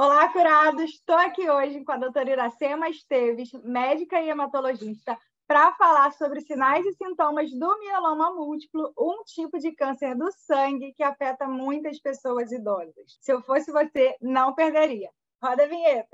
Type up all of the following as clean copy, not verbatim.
Olá, curados! Estou aqui hoje com a doutora Iracema Esteves, médica e hematologista, para falar sobre sinais e sintomas do mieloma múltiplo, um tipo de câncer do sangue que afeta muitas pessoas idosas. Se eu fosse você, não perderia. Roda a vinheta!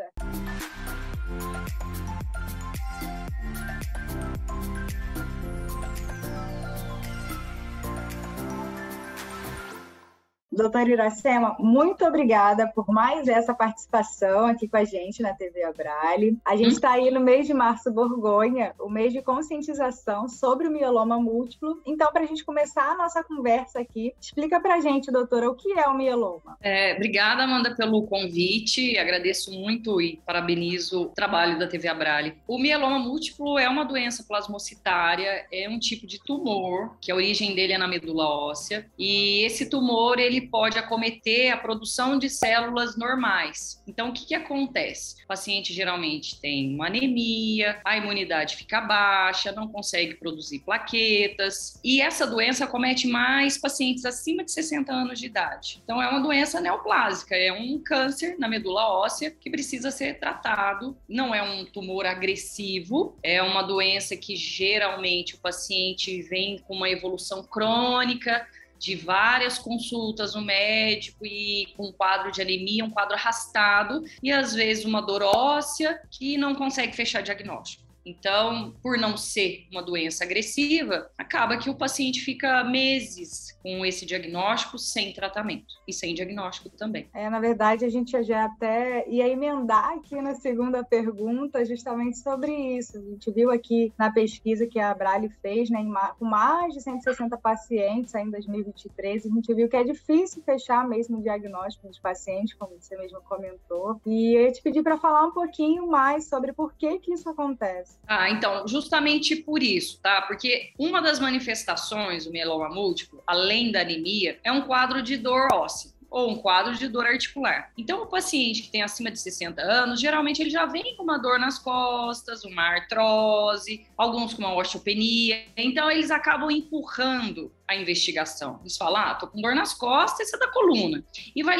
Doutora Iracema, muito obrigada por mais essa participação aqui com a gente na TV Abrale. A gente está aí no mês de março, Borgonha, o mês de conscientização sobre o mieloma múltiplo. Então, para a gente começar a nossa conversa aqui, explica para a gente, doutora, o que é o mieloma? Obrigada, Amanda, pelo convite. Agradeço muito e parabenizo o trabalho da TV Abrale. O mieloma múltiplo é uma doença plasmocitária, é um tipo de tumor, que a origem dele é na medula óssea. E esse tumor, ele pode acometer a produção de células normais. Então, o que acontece? O paciente geralmente tem uma anemia, a imunidade fica baixa, não consegue produzir plaquetas, e essa doença acomete mais pacientes acima de 60 anos de idade. Então, é uma doença neoplásica, é um câncer na medula óssea que precisa ser tratado. Não é um tumor agressivo, é uma doença que geralmente o paciente vem com uma evolução crônica, de várias consultas no médico e com um quadro de anemia, um quadro arrastado e às vezes uma dor óssea que não consegue fechar diagnóstico. Então, por não ser uma doença agressiva, acaba que o paciente fica meses com esse diagnóstico sem tratamento e sem diagnóstico também. Na verdade, a gente já até ia emendar aqui na segunda pergunta justamente sobre isso. A gente viu aqui na pesquisa que a Abrale fez, né, com mais de 160 pacientes em 2023, a gente viu que é difícil fechar mesmo o diagnóstico dos pacientes, como você mesmo comentou. E eu ia te pedir para falar um pouquinho mais sobre por que isso acontece. Então, justamente por isso, tá? Porque uma das manifestações do mieloma múltiplo, além da anemia, é um quadro de dor óssea ou um quadro de dor articular. Então, o paciente que tem acima de 60 anos, geralmente ele já vem com uma dor nas costas, uma artrose, alguns com uma osteopenia. Então, eles acabam empurrando a investigação. Eles falam, tô com dor nas costas, isso é da coluna. E vai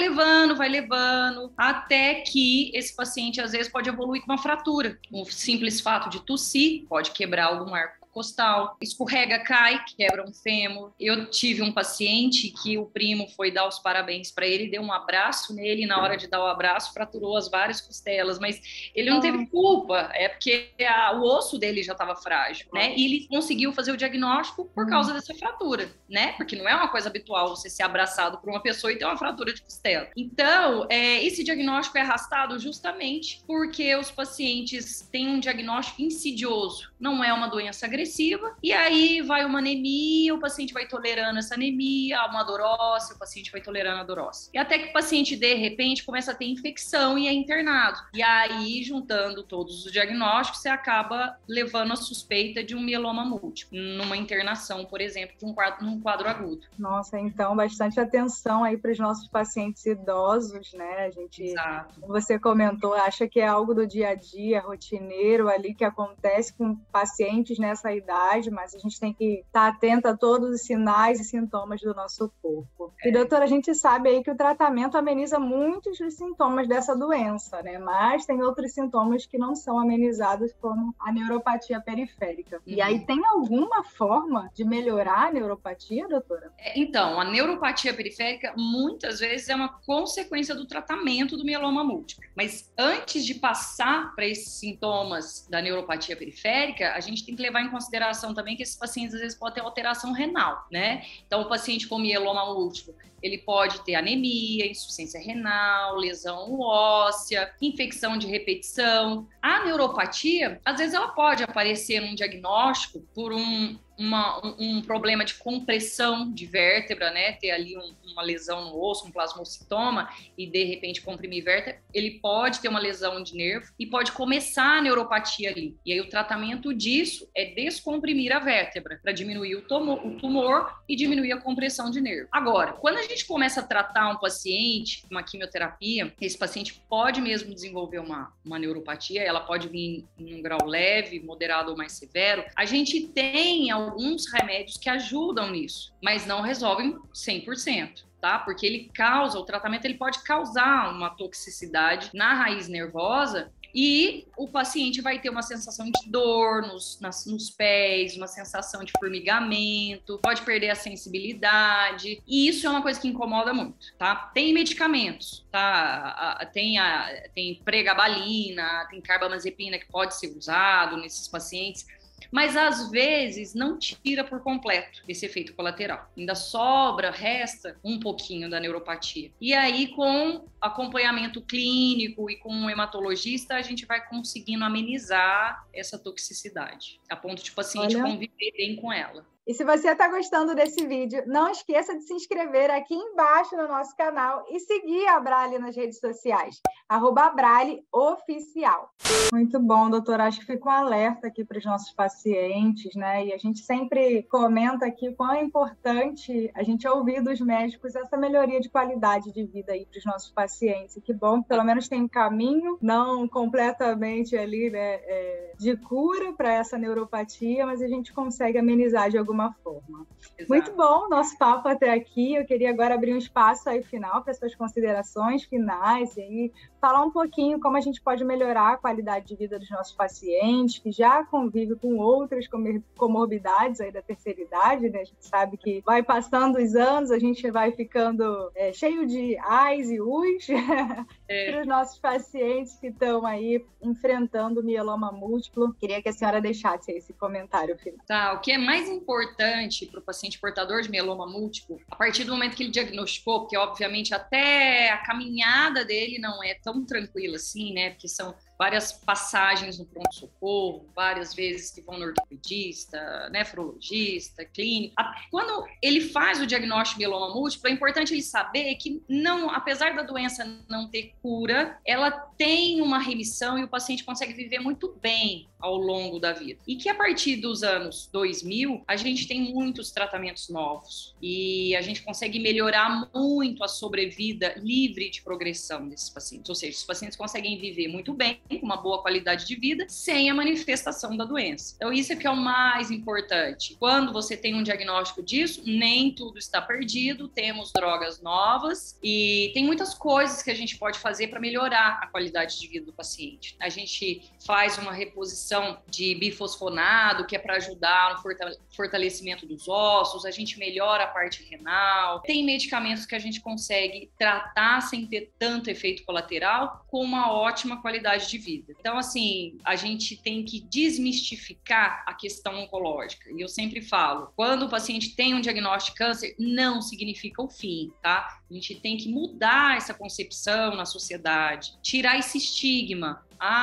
levando, até que esse paciente, às vezes, pode evoluir com uma fratura. O simples fato de tossir pode quebrar algum arco costal, escorrega, cai, quebra um fêmur. Eu tive um paciente que o primo foi dar os parabéns para ele, deu um abraço nele, e na hora de dar o abraço fraturou as várias costelas, mas ele não teve culpa, é porque o osso dele já estava frágil, né? E ele conseguiu fazer o diagnóstico por causa dessa fratura, né? Porque não é uma coisa habitual você ser abraçado por uma pessoa e ter uma fratura de costela. Então, esse diagnóstico é arrastado justamente porque os pacientes têm um diagnóstico insidioso, não é uma doença agressiva, e aí vai uma anemia, o paciente vai tolerando essa anemia, uma dor óssea, o paciente vai tolerando a dor óssea. E até que o paciente, de repente, começa a ter infecção e é internado. E aí, juntando todos os diagnósticos, você acaba levando a suspeita de um mieloma múltiplo, numa internação, por exemplo, de num quadro agudo. Nossa, então, bastante atenção aí para os nossos pacientes idosos, né? A gente, Exato. Como você comentou, acha que é algo do dia a dia, rotineiro ali, que acontece com pacientes nessa idade, mas a gente tem que estar atento a todos os sinais e sintomas do nosso corpo. E, doutora, a gente sabe aí que o tratamento ameniza muitos dos sintomas dessa doença, né? Mas tem outros sintomas que não são amenizados, como a neuropatia periférica. E aí, tem alguma forma de melhorar a neuropatia, doutora? Então, a neuropatia periférica, muitas vezes, é uma consequência do tratamento do mieloma múltiplo. Mas antes de passar para esses sintomas da neuropatia periférica, a gente tem que levar em consideração também que esses pacientes às vezes podem ter alteração renal, né? Então, o paciente com mieloma múltiplo, ele pode ter anemia, insuficiência renal, lesão óssea, infecção de repetição. A neuropatia, às vezes ela pode aparecer num diagnóstico por um problema de compressão de vértebra, né? Ter ali uma lesão no osso, um plasmocitoma, e de repente comprimir vértebra, ele pode ter uma lesão de nervo e pode começar a neuropatia ali. E aí o tratamento disso é descomprimir a vértebra para diminuir o tumor e diminuir a compressão de nervo. Agora, quando a gente começa a tratar um paciente, uma quimioterapia, esse paciente pode mesmo desenvolver uma neuropatia, ela pode vir em um grau leve, moderado ou mais severo. A gente tem alguns remédios que ajudam nisso, mas não resolvem 100%. Tá? Porque o tratamento ele pode causar uma toxicidade na raiz nervosa e o paciente vai ter uma sensação de dor nos pés, uma sensação de formigamento, pode perder a sensibilidade, e isso é uma coisa que incomoda muito, tá? Tem medicamentos, tá? Tem pregabalina, tem carbamazepina que pode ser usado nesses pacientes, mas às vezes não tira por completo esse efeito colateral. Ainda resta um pouquinho da neuropatia. E aí, com acompanhamento clínico e com um hematologista, a gente vai conseguindo amenizar essa toxicidade, a ponto de o paciente conviver bem com ela. E se você está gostando desse vídeo, não esqueça de se inscrever aqui embaixo no nosso canal e seguir a Abrale nas redes sociais, @AbraleOficial. Muito bom, doutora. Acho que ficou um alerta aqui para os nossos pacientes, né? E a gente sempre comenta aqui o quão é importante a gente ouvir dos médicos essa melhoria de qualidade de vida aí para os nossos pacientes. E que bom que pelo menos tem um caminho, não completamente ali, né, de cura para essa neuropatia, mas a gente consegue amenizar de alguma forma. Exato. Muito bom nosso papo até aqui. Eu queria agora abrir um espaço aí final para suas considerações finais e aí falar um pouquinho como a gente pode melhorar a qualidade de vida dos nossos pacientes, que já convivem com outras comorbidades aí da terceira idade, né? A gente sabe que vai passando os anos, a gente vai ficando cheio de ais e us para os nossos pacientes que estão aí enfrentando o mieloma múltiplo. Queria que a senhora deixasse aí esse comentário final. Tá, o que é mais importante para o paciente portador de mieloma múltiplo, a partir do momento que ele diagnosticou, porque obviamente até a caminhada dele não é tão tranquila assim, né? Porque são várias passagens no pronto-socorro, várias vezes que vão no ortopedista, nefrologista, clínico. Quando ele faz o diagnóstico de mieloma múltiplo, é importante ele saber que, não, apesar da doença não ter cura, ela tem uma remissão e o paciente consegue viver muito bem ao longo da vida. E que a partir dos anos 2000, a gente tem muitos tratamentos novos e a gente consegue melhorar muito a sobrevida livre de progressão desses pacientes. Ou seja, os pacientes conseguem viver muito bem, com uma boa qualidade de vida, sem a manifestação da doença. Então, isso é que é o mais importante. Quando você tem um diagnóstico disso, nem tudo está perdido, temos drogas novas e tem muitas coisas que a gente pode fazer para melhorar a qualidade de vida do paciente. A gente faz uma reposição de bifosfonado, que é para ajudar no fortalecimento dos ossos, a gente melhora a parte renal. Tem medicamentos que a gente consegue tratar sem ter tanto efeito colateral, com uma ótima qualidade de vida. Então, assim, a gente tem que desmistificar a questão oncológica. E eu sempre falo, quando o paciente tem um diagnóstico de câncer, não significa o fim, tá? A gente tem que mudar essa concepção na sociedade, tirar esse estigma.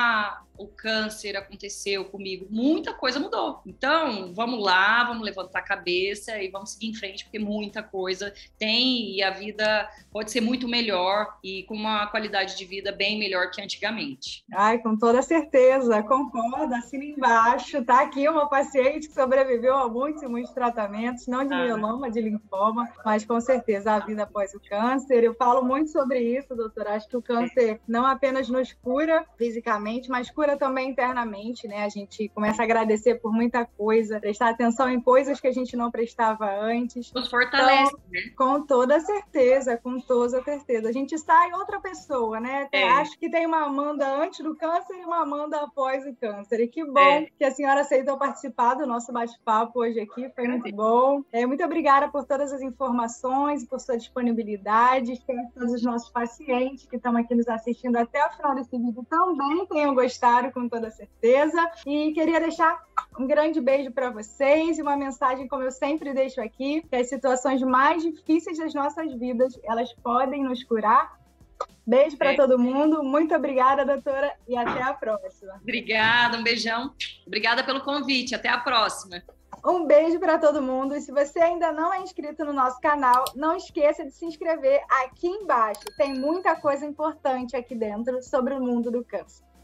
O câncer aconteceu comigo, muita coisa mudou. Então, vamos lá, vamos levantar a cabeça e vamos seguir em frente, porque muita coisa tem e a vida pode ser muito melhor e com uma qualidade de vida bem melhor que antigamente. Ai, com toda certeza, concordo, assina embaixo. Tá aqui uma paciente que sobreviveu a muitos e muitos tratamentos, não de mieloma, de linfoma, mas com certeza a vida após o câncer. Eu falo muito sobre isso, doutora. Acho que o câncer não apenas nos cura fisicamente, mas cura também internamente, né? A gente começa a agradecer por muita coisa, prestar atenção em coisas que a gente não prestava antes. Nos fortalece, então, né? Com toda certeza, com toda certeza. A gente sai outra pessoa, né? Acho que tem uma Amanda antes do câncer e uma Amanda após o câncer. E que bom que a senhora aceitou participar do nosso bate-papo hoje aqui, foi muito bom. Muito obrigada por todas as informações, por sua disponibilidade. Espero que todos os nossos pacientes que estão aqui nos assistindo até o final desse vídeo também tenham gostado, com toda certeza. E queria deixar um grande beijo para vocês e uma mensagem, como eu sempre deixo aqui, que as situações mais difíceis das nossas vidas, elas podem nos curar. Beijo para todo mundo. Muito obrigada, doutora, e até a próxima. Obrigada, um beijão. Obrigada pelo convite. Até a próxima. Um beijo para todo mundo. E se você ainda não é inscrito no nosso canal, não esqueça de se inscrever aqui embaixo. Tem muita coisa importante aqui dentro sobre o mundo do câncer.